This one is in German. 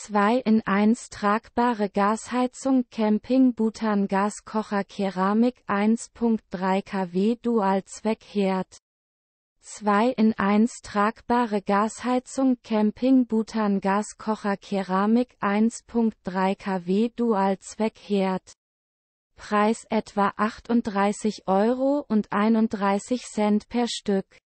2 in 1 tragbare Gasheizung Camping Butan Gaskocher Keramik 1.3 kW Dual-Zweck-Herd. 2 in 1 tragbare Gasheizung Camping Butan Gaskocher Keramik 1.3 kW Dual-Zweck-Herd. Preis etwa 38,31 € per Stück.